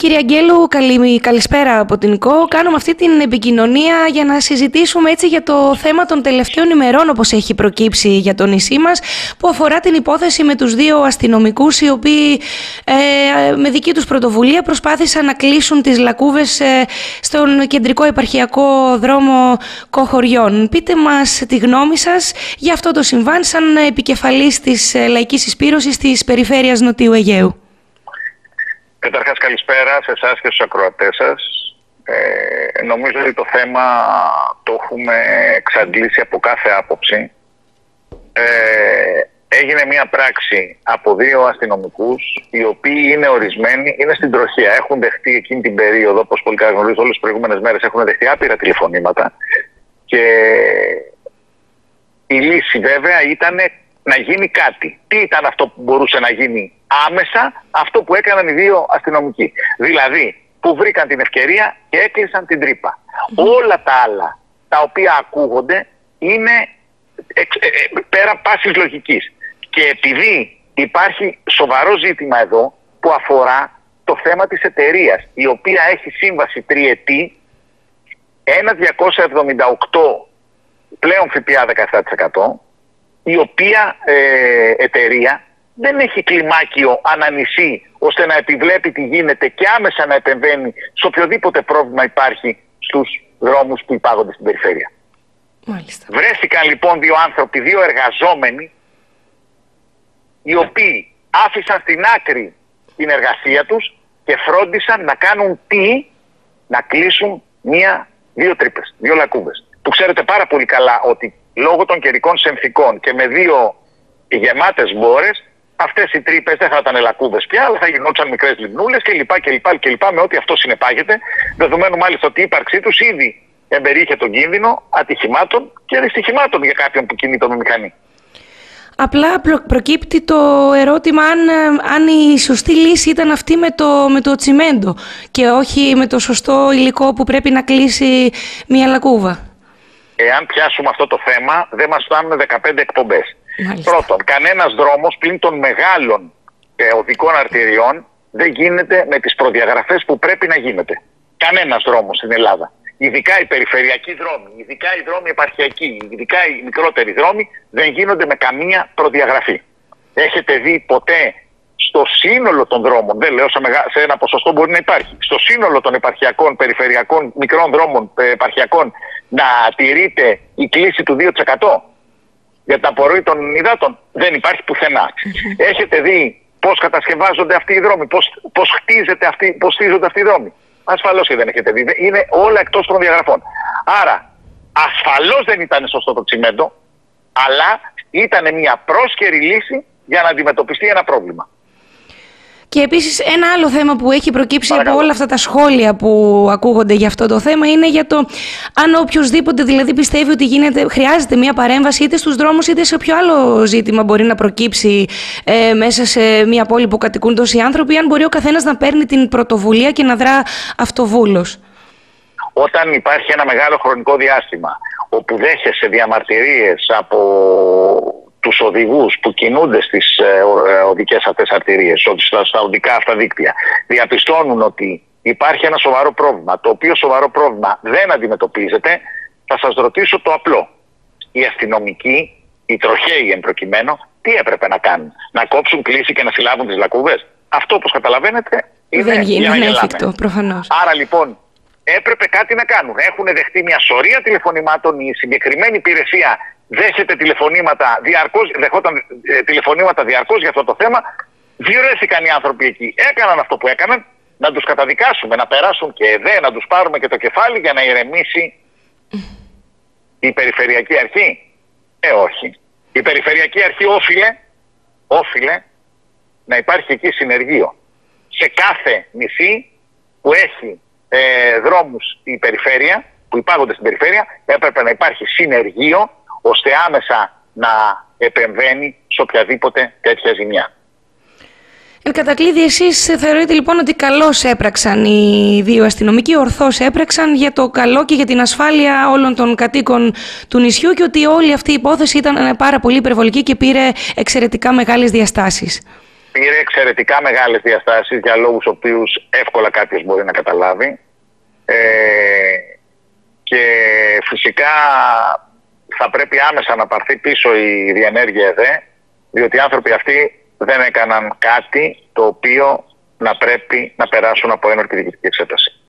Κύριε Αγγέλου, καλησπέρα από την ΚΟ. Κάνουμε αυτή την επικοινωνία για να συζητήσουμε έτσι για το θέμα των τελευταίων ημερών, όπως έχει προκύψει για το νησί μας, που αφορά την υπόθεση με τους δύο αστυνομικούς, οι οποίοι με δική τους πρωτοβουλία προσπάθησαν να κλείσουν τις λακκούβες στον κεντρικό επαρχιακό δρόμο Κοχωριών. Πείτε μας τη γνώμη σας για αυτό το συμβάν, σαν επικεφαλής της Λαϊκής Συσπήρωσης της Περιφέρειας Νοτιού Αιγαίου. Καταρχάς, καλησπέρα σε εσάς και στους ακροατές σας. Νομίζω ότι το θέμα το έχουμε εξαντλήσει από κάθε άποψη. Έγινε μια πράξη από δύο αστυνομικούς, οι οποίοι είναι ορισμένοι, είναι στην τροχία. Έχουν δεχτεί εκείνη την περίοδο, όπως πολύ καλά γνωρίζω, όλες τις προηγούμενες μέρες έχουν δεχτεί άπειρα τηλεφωνήματα. Και η λύση βέβαια ήταν να γίνει κάτι. Τι ήταν αυτό που μπορούσε να γίνει άμεσα? Αυτό που έκαναν οι δύο αστυνομικοί. Δηλαδή, που βρήκαν την ευκαιρία και έκλεισαν την τρύπα. Όλα τα άλλα, τα οποία ακούγονται, είναι πέρα πάσης λογικής. Και επειδή υπάρχει σοβαρό ζήτημα εδώ, που αφορά το θέμα της εταιρείας, η οποία έχει σύμβαση τριετή, 1.278 πλέον ΦΠΑ 17%, η οποία εταιρεία δεν έχει κλιμάκιο ανανησί ώστε να επιβλέπει τι γίνεται και άμεσα να επεμβαίνει σε οποιοδήποτε πρόβλημα υπάρχει στους δρόμους που υπάγονται στην περιφέρεια. Μάλιστα. Βρέθηκαν λοιπόν δύο άνθρωποι, δύο εργαζόμενοι, οι οποίοι άφησαν στην άκρη την εργασία τους και φρόντισαν να κάνουν να κλείσουν δύο τρύπες, δύο λακκούβες. Που ξέρετε πάρα πολύ καλά ότι λόγω των καιρικών συνθηκών και με δύο γεμάτες μπόρες, αυτές οι τρύπες δεν θα ήταν λακκούβες πια, αλλά θα γινόντουσαν μικρές λιμνούλες κλπ. Με ό,τι αυτό συνεπάγεται, δεδομένου μάλιστα ότι η ύπαρξή τους ήδη εμπεριείχε τον κίνδυνο ατυχημάτων και δυστυχημάτων για κάποιον που κινείται με μηχανή. Απλά προκύπτει το ερώτημα αν η σωστή λύση ήταν αυτή με το τσιμέντο και όχι με το σωστό υλικό που πρέπει να κλείσει μια λακκούβα. Εάν πιάσουμε αυτό το θέμα, δεν μας φτάνουν 15 εκπομπές. Μάλιστα. Πρώτον, κανένας δρόμος πλην των μεγάλων οδικών αρτηριών δεν γίνεται με τις προδιαγραφές που πρέπει να γίνεται. Κανένας δρόμος στην Ελλάδα. Ειδικά οι περιφερειακοί δρόμοι, ειδικά οι δρόμοι επαρχιακοί, ειδικά οι μικρότεροι δρόμοι δεν γίνονται με καμία προδιαγραφή. Έχετε δει ποτέ στο σύνολο των δρόμων, δεν λέω σε ένα ποσοστό μπορεί να υπάρχει, στο σύνολο των επαρχιακών, περιφερειακών, μικρών δρόμων επαρχιακών να τηρείται η κλίση του 2% για την απορροή των υδάτων? Δεν υπάρχει πουθενά. Έχετε δει πώς κατασκευάζονται αυτοί οι δρόμοι, πώς χτίζονται αυτοί οι δρόμοι? Ασφαλώς και δεν έχετε δει. Είναι όλα εκτός των διαγραφών. Άρα, ασφαλώς δεν ήταν σωστό το τσιμέντο, αλλά ήταν μια πρόσκαιρη λύση για να αντιμετωπιστεί ένα πρόβλημα. Και επίσης ένα άλλο θέμα που έχει προκύψει από όλα αυτά τα σχόλια που ακούγονται για αυτό το θέμα είναι για το αν οποιοδήποτε δηλαδή πιστεύει ότι χρειάζεται μια παρέμβαση είτε στους δρόμους είτε σε ποιο άλλο ζήτημα μπορεί να προκύψει μέσα σε μια πόλη που κατοικούν τόσοι άνθρωποι, αν μπορεί ο καθένας να παίρνει την πρωτοβουλία και να δρά αυτοβούλος. Όταν υπάρχει ένα μεγάλο χρονικό διάστημα όπου δέχεσαι διαμαρτυρίες από τους οδηγούς που κινούνται στις οδικές αυτές αρτηρίες, στα οδικά αυτά δίκτυα, διαπιστώνουν ότι υπάρχει ένα σοβαρό πρόβλημα, το οποίο σοβαρό πρόβλημα δεν αντιμετωπίζεται, θα σας ρωτήσω το απλό. Οι αστυνομικοί, οι τροχαίοι εν προκειμένου, τι έπρεπε να κάνουν? Να κόψουν κλίση και να συλλάβουν τις λακκούβες? Αυτό, όπως καταλαβαίνετε, δεν είναι εφικτό, προφανώς. Άρα λοιπόν έπρεπε κάτι να κάνουν. Έχουν δεχτεί μια σωρία τηλεφωνημάτων, η συγκεκριμένη υπηρεσία δέχεται δεχόταν τηλεφωνήματα διαρκώς για αυτό το θέμα. Διορέθηκαν οι άνθρωποι εκεί. Έκαναν αυτό που έκαναν. Να τους καταδικάσουμε, να περάσουν και να τους πάρουμε και το κεφάλι για να ηρεμήσει η Περιφερειακή Αρχή? Όχι. Η Περιφερειακή Αρχή όφιλε να υπάρχει εκεί συνεργείο. Σε κάθε νησί που έχει δρόμους η περιφέρεια, που υπάγονται στην περιφέρεια, έπρεπε να υπάρχει συνεργείο ώστε άμεσα να επεμβαίνει σε οποιαδήποτε τέτοια ζημιά. Εν κατακλείδη, εσείς θεωρείτε λοιπόν ότι καλώς έπραξαν οι δύο αστυνομικοί, ορθώς έπραξαν για το καλό και για την ασφάλεια όλων των κατοίκων του νησιού και ότι όλη αυτή η υπόθεση ήταν πάρα πολύ υπερβολική και πήρε εξαιρετικά μεγάλες διαστάσεις? πήρε εξαιρετικά μεγάλες διαστάσεις για λόγους οποίους εύκολα κάποιος μπορεί να καταλάβει. Και φυσικά θα πρέπει άμεσα να πάρθει πίσω η διενέργεια ΕΔΕ, διότι οι άνθρωποι αυτοί δεν έκαναν κάτι το οποίο να πρέπει να περάσουν από ένορκη διοικητική εξέταση.